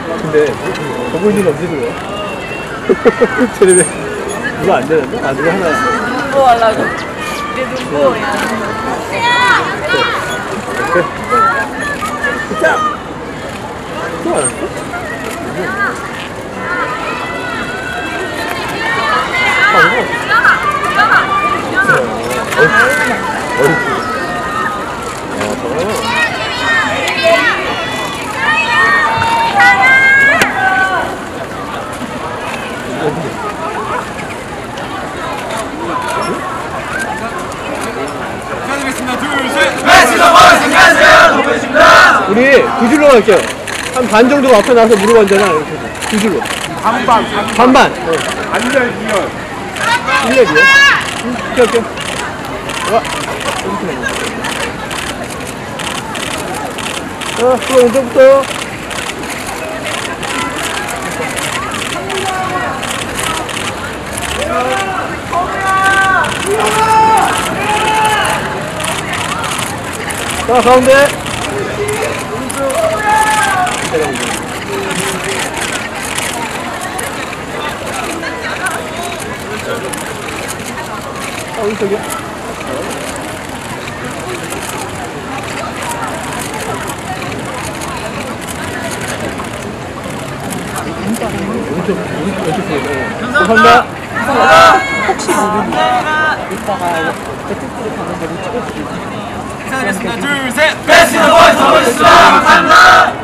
근데 보고 있는 게 언제 들어와? 쟤네 누가 안 되는데? 아 누가 하나 눈보 하려고 내 눈보야 자! 또 안 왔어? 우리 두 줄로 갈게요. 한 반 정도 앞에 나서 무릎 앉잖아. 이렇게 두 줄로. 반반. 안전 2열. 1렙이요? 오케이. 와, 이렇게 되네. 또 왼쪽부터요. 자, 가운데. 오른쪽이요? 왼쪽 감사합니다. 혹시 모르니 이따가 배틀필드 가는데 못 찍을 수도 있어 하나, 둘, 셋! 베스트 보이스 감사합니다.